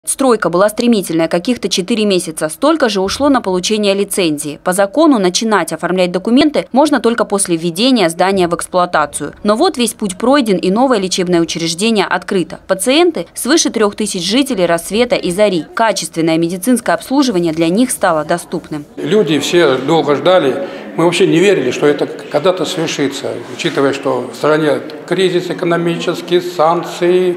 Стройка была стремительная, каких-то 4 месяца. Столько же ушло на получение лицензии. По закону начинать оформлять документы можно только после введения здания в эксплуатацию. Но вот весь путь пройден, и новое лечебное учреждение открыто. Пациенты – свыше 3000 жителей Рассвета и Зари. Качественное медицинское обслуживание для них стало доступным. Люди все долго ждали. Мы вообще не верили, что это когда-то свершится, учитывая, что в стране кризис экономический, санкции,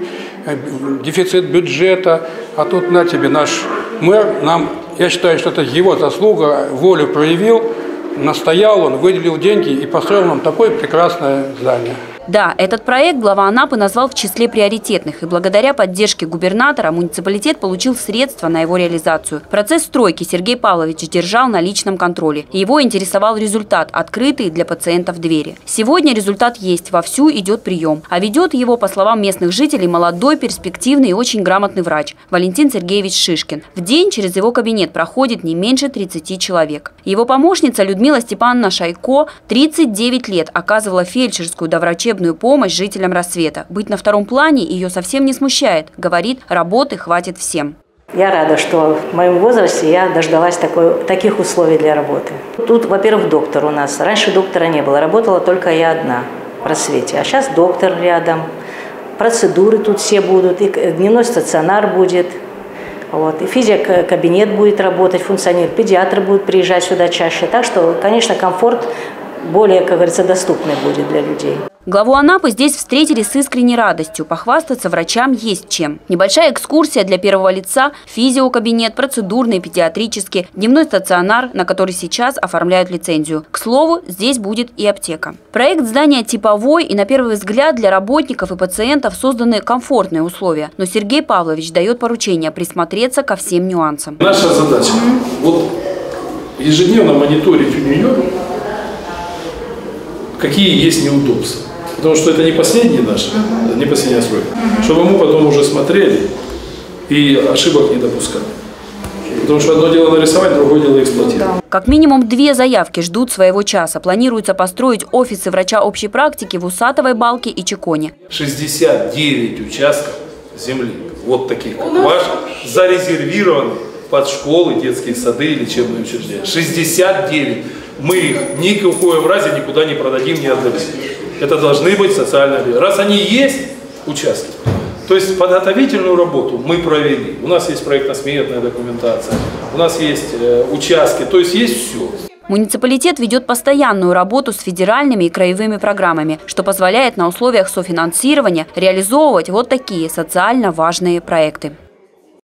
дефицит бюджета. А тут на тебе наш мэр, я считаю, что это его заслуга, волю проявил, настоял, он выделил деньги и построил нам такое прекрасное здание. Да, этот проект глава Анапы назвал в числе приоритетных, и благодаря поддержке губернатора муниципалитет получил средства на его реализацию. Процесс стройки Сергей Павлович держал на личном контроле. Его интересовал результат, открытые для пациентов двери. Сегодня результат есть, вовсю идет прием. А ведет его, по словам местных жителей, молодой, перспективный и очень грамотный врач Валентин Сергеевич Шишкин. В день через его кабинет проходит не меньше 30 человек. Его помощница Людмила Степановна Шайко 39 лет оказывала фельдшерскую доврачебную помощь жителям Рассвета. Быть на втором плане ее совсем не смущает. Говорит, работы хватит всем. Я рада, что в моем возрасте я дождалась таких условий для работы. Тут, во-первых, доктор у нас. Раньше доктора не было. Работала только я одна в Рассвете. А сейчас доктор рядом. Процедуры тут все будут. И дневной стационар будет. Вот. И физиокабинет будет работать, функционирует. Педиатры будут приезжать сюда чаще. Так что, конечно, комфорт более, как говорится, доступный будет для людей. Главу Анапы здесь встретили с искренней радостью. Похвастаться врачам есть чем. Небольшая экскурсия для первого лица, физиокабинет, процедурный, педиатрический, дневной стационар, на который сейчас оформляют лицензию. К слову, здесь будет и аптека. Проект здания типовой, и на первый взгляд для работников и пациентов созданы комфортные условия. Но Сергей Павлович дает поручение присмотреться ко всем нюансам. Наша задача ежедневно мониторить у нее, какие есть неудобства. Потому что это не последняя стройка. Чтобы мы потом уже смотрели и ошибок не допускали. Потому что одно дело нарисовать, другое дело эксплуатировать. Как минимум 2 заявки ждут своего часа. Планируется построить офисы врача общей практики в Усатовой Балке и Чеконе. 69 участков земли, вот таких как ваш, зарезервированы под школы, детские сады и лечебные учреждения. 69. Мы их ни в коем разе никуда не продадим, не отдадим. Это должны быть социальные. Раз они есть, участки. То есть подготовительную работу мы провели. У нас есть проектно-сметная документация, у нас есть участки, то есть все. Муниципалитет ведет постоянную работу с федеральными и краевыми программами, что позволяет на условиях софинансирования реализовывать вот такие социально важные проекты.